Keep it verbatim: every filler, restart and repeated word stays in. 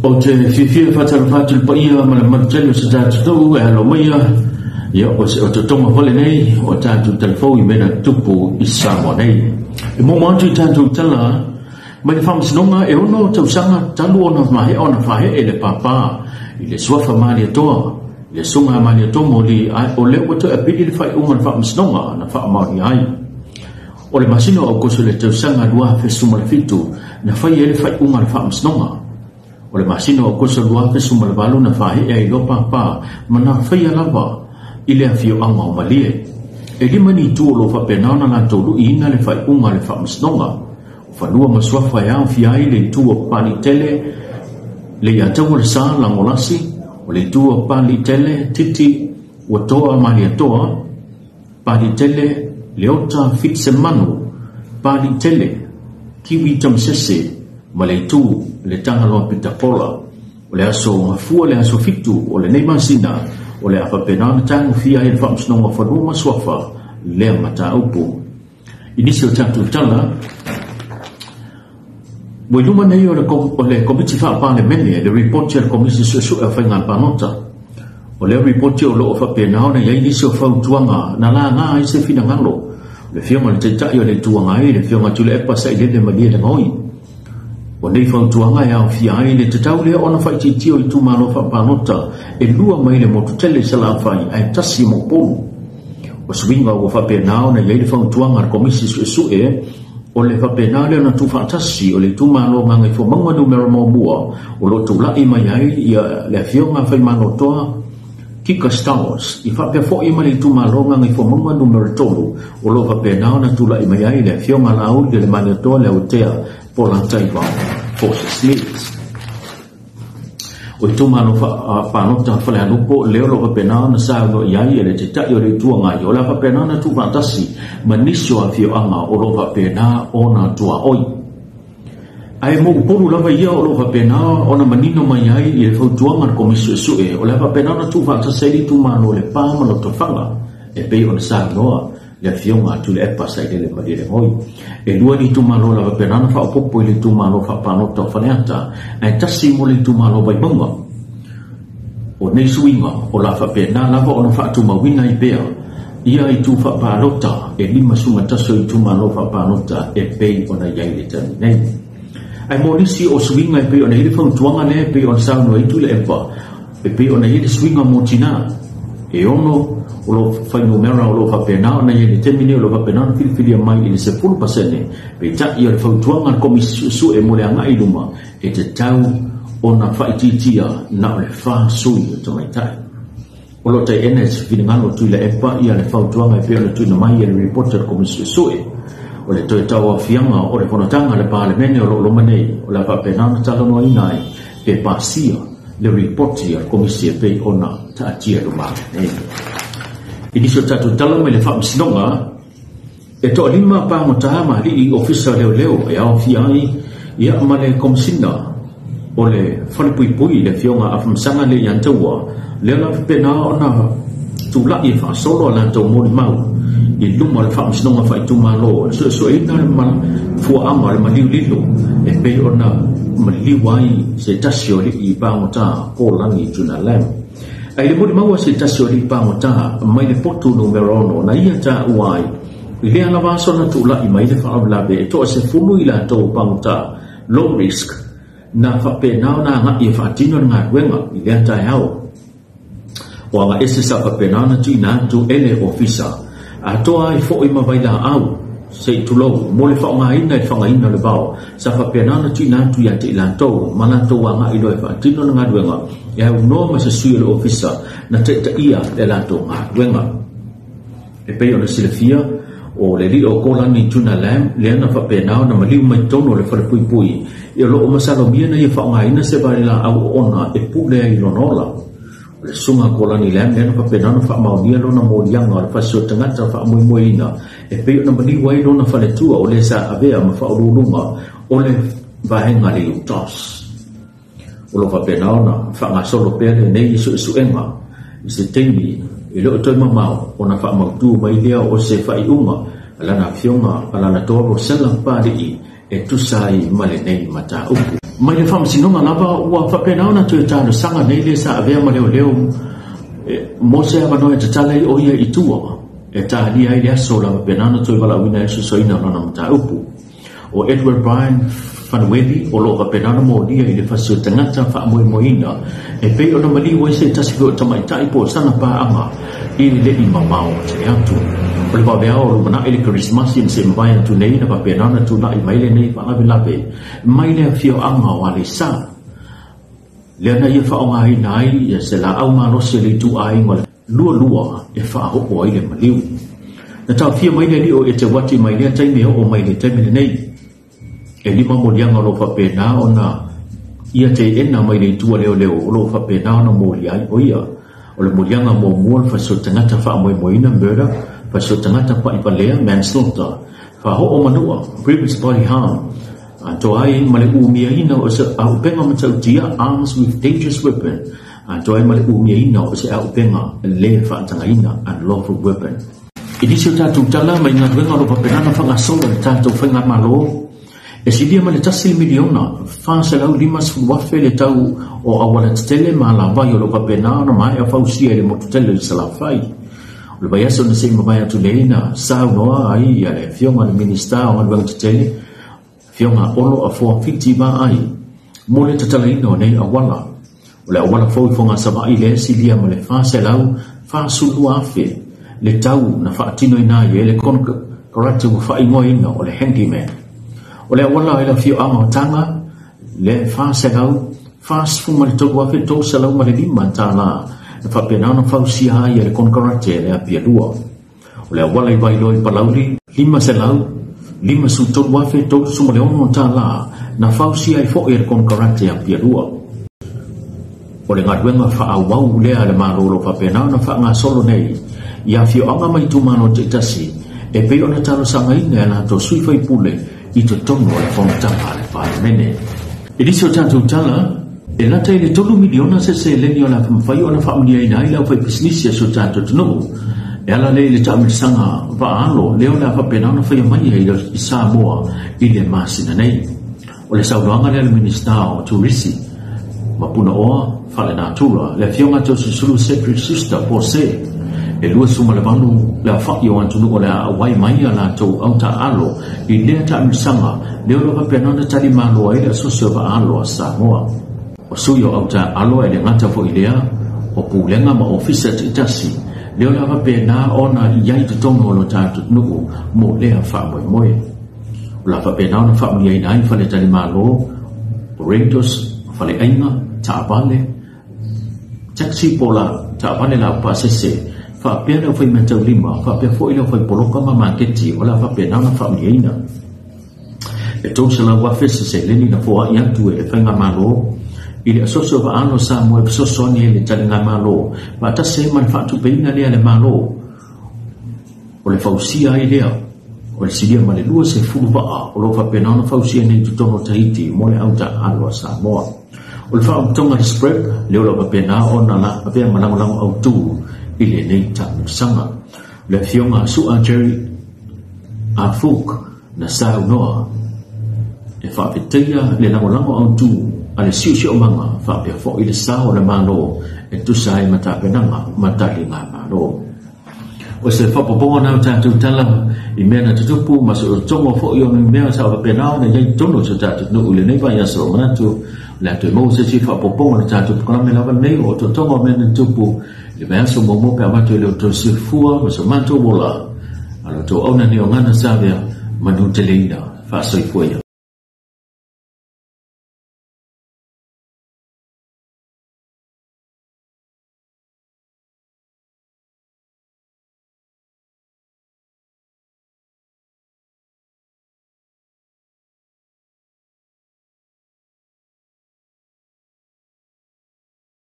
o te whiwhia whatara whātul pa ia mana martelu sa tātu tau e alo maia ia o se o te tonga hole nei o tātu telefou i mena tupu i Samoa nei e mō mātu i tātu tala mai le whamasinonga e ono tausanga talu ona mahe ona whahe e le pāpā i le suafa maali atoa i le sunga maali atoa mo li o leo wato e pidi le whai unga le whamasinonga na wha maari ai o le masino Aukuso le tausanga lua fesuma le fitu na whai e le whai unga le whamasinonga o le masino Aukuso lua fesuma le walu na whahe e i lo pāpā ma na whai alawa i le awhio anga o malie e lima ni tu o lo whapenana la tolu i ina le whai unga le whamasinonga whanua masuafa e au fiai le tu o pali tele le iatau le sa langolasi o le tu o pali tele titi o toa mali atoa pali tele le ota fitse manu pali tele kiwi tamsese ma le tu le tangaloa pitapola o le aso ngafua le aso fitu o le neimasina o le apapenana tangu fiai le whamsinonga whanua masuafa le mata upu inisi o tatu tala Wa luma nei o le komiti whaapane mene, le reporti al komiti suesu e whainga panota. O le reporti o loo whapenao na iai nisi o whautuanga na la ngā i se whina ngalo. Le whionga le teitai o le tuanga e, le whionga tule epa sa i le le malia le ngoi. O nei whautuanga e au fia ai, le tetau lea ona whaititio i tumalo whaapanota e lua mai le motutele sa la whai, ai tasi mo polu. O swinga o whapenao na iai le whautuanga al komiti suesu e, o le whapenale na tu whaatasi o le tumalo ngangai fo maunga numero mo mua o lo tu lai mai ai i le whionga whai mano toa kika stars i whapea fo ima le tumalo ngangai fo maunga numero tolu o lo whapenao na tu lai mai ai le whionga la uli le mano toa le autea po la taiwa forces leaders o i tumalo whanota whale anupo leo lo whapenao na sao i ai e le te tai o le tua ngai o la whapenao na tu whaatasi manisio a fio anga o lo whapenao o na tua oi ai mo upuru lava ia o lo whapenao o na manino mai ai i le whautuanga na komisio sue o la whapenao na tu whaatasi li tumalo le pāma lo tofanga e pei o na sao noa le fionga tu le epa sa i le mali le ngoi e lua ni tumalo la whapenao na whaopopo i le tumalo whapanota o whaneata ai tasi mo le tumalo bai munga o nei suinga o la whapenao lava o na whaatumawina i pea ia i tu whapanota e lima sumataso i tumalo whapanota e pei o na iai le tani nei ai mo nisi o suinga e pei o na hiri whautuanga ne pei o na sauno i tu le epa e pei o na hiri suinga mo tina e ono o lo fai numera o lo whapenao na iei le temine o lo whapenao na whiriwhiria mai i le sepulu pasene pe ta i o le whautuanga na komisi su e mole anga i luma e te tau o na whaititia na o le wha sui o tamai tai o lo tai enes whiringano tui le epa i a le whautuanga e peo le tui na mai i le reporter komisi su e o le toi tau a fianga o le whanatanga le pāle mene o lo lomanei o la whapenao na talanoa inai pe pasia le reporti al komisi e pei o na taatia luma nei Iniso tatu tala mai le whaamsinonga e toa lima pāngota ma li i ofisa leo leo e au fiai i a ma le komisina o le whalipuipui le fionga a whamsanga le iantaua leo la pena o na tula i whaasolo la tau mori mau i luma le whaamsinonga whaituma lo so so e na le ma fua ama le maliu lilo e pei o na maliu ai se tasio li i pāngota o langi tuna lem ai le mori maua se tasio li pāngota mai le potu numero ono na ia ta uai i le ala vaso na tula i mai le whaamlabe e toa se funu i la tau pāngota low risk na whapenao na nga i whaatino na ngā kuenga i le atai hao o anga ese sa whapenao na tui na tu ele ofisa a toa i fo i mawaila au se tulou mo le whaongaina i whangaina le bao sa whapenao na tui na tu i ate i la tau ma la tau anga i loe whaatino na ngā kuenga e au noa ma se sui le ofisa na te ta ia le la tau ngā kuenga e pei o na silefia o le li o kolani tuna lam le ana whapenao na maliu mai tono le whalepuipui i o loo masalo mia na i whaongaina se bari la au ona e pulea i lonola o le sunga kolani lam le ana whapenao na whaamaunia lona morianga o le whasio tangata whaamuimoina e pei o na maliu ai lona whaletua o le sa avea ma whaururunga o le vahenga le utas o lo whapenao na whaangasolo pere nei isu isu enga i se teimi i leo toi mamau o na whaamautu mai lea o se whaiunga alana fionga alana toro sela pari i e tusai male nei mata upu mai le fam sinonga lava ua whapena ona tu e tāna sanga nei le sa avea ma leo leo mo se ava noe te tala i oia i tua e tā li ai le aso la whapena ona tu e wala wina e susoina lana mta upu o Edward Bryan Fanueli o lo whapena ona mo lia i le fasio tangata wha moe moina e pei ona mali wai se tasi fio tamaitai po sana pa anga i le i mamao te atu o le wawea o rumana i le Christmas in se mbaya tu nei na whapena ona tu na i maile nei whalawe lawe maile a fio anga o ale sa Leana ia whaonga ai nai ia se la au mano se le tu ai ma lua lua e whaahoko ai le maliu. Na tau fia mai le li o e te wati mai lea taime o mai le taime nei. E lima mo lianga lo whapena o na ia te ena mai le tua leo leo o lo whapena o na mo li ai o ia. O le mo lianga mo mua whaso tangata wha moe moina murder, whaso tangata pa ipalea manslaughter, whaho o manua, grievous body harm, Anto ai male umia ina o se au penga matautia arms with dangerous weapon. Anto ai male umia ina o se au penga le whaatanga ina unlawful weapon. Ini se tatu tala mai ngā wenga lo papenana whangasola le tatu whainga malo. E si lia male tasi miliona whansa lau limas wafe le tau o awala tele ma la vai o lo papenana mai a whausia le motutele le salafai. O le vai aso na se mawai atu leina sao noa ai ia le fionga le minista o anwang tele. Fionga olo a fua fiti ba ai mo le tatala ino nei awala o le awala fo fonga sama i le silia mo le fa se lau fa sulu afe le tau na fa tino ina ye le kon karate u fa ingo ina o le handyman o le awala ila fio ama tanga le fa se lau fa sfuma le toku afe to se lau ma le lima tala na fa penana fa usia ye le kon karate le apia lua o le awala i vai loi palauli lima se lau lima su tot wafe tot su mole ono tala na fausi ai fo er kon karate a pialua o le ngadwenga fa awau le ale marolo fa pena na fa nga solo nei ya fio anga mai tu mano te tasi e pe ona talo sanga ina na to sui fai pule i to tono le fona tanga le pa mene e diso tanto tala e la tele tolu miliona se se le ni ona fa ona fa mnia ina ila fa business ya so tanto no e ala le le tamu sanga va alo le ona fa pena ona fa mai ai i Samoa i le masina nei o le sauranga le minista o turisi mapuna oa fa le natura le fionga to sulu secret sister po se e lua suma le manu le fa i o antunu o le awai mai ala to auta alo i le tamu sanga le ona fa pena ona tali malo ai le soso va alo a Samoa o suyo auta alo e le ngata fo ilea o pulenga ma ofisa te tasi leo la va pena ona yai to tono lo tatu nuku mo le fa mo mo la va pena ona fa mo yai nai fa le tali malo rentos fa le ainga ta pale taxi pola ta pale la pa se se fa pena fa me tau lima fa pe fo ilo fa polo kama marketi ola va pena ona fa mo yai na e to se la va fese se le ni na fo ya tu e fa nga malo ili asoso va ano sa mo e soso ni le talinga malo ma ta se man fa tu peina le ale malo o le fausia idea o le sidia ma le lua se fu va o lo fa pena no fausia ni tu tono Tahiti mo le auta alo sa mo o le fa tonga spread le lo va pena ona la ave ma lang lang au tu ile nei ta sanga le fionga su a Jerry a fuk na sa no e fa petia le lang lang au tu ale siu siu manga fa pe fo ile sa o le mano e tu sai mata penanga mata linga mano o se fa popo na ta tu tala i mena tutupu ma so tongo fo yo me mea sa o penao na yai tono so ta tu no ule nei va ya so mana tu la tu mo se si fa popo na ta tu kala me lava nei o to tongo mena tupu le mea so mo mo pe ma tu le to se fua ma so manto bola ala to ona ni o Ganasavea manu teleina fa so i fuia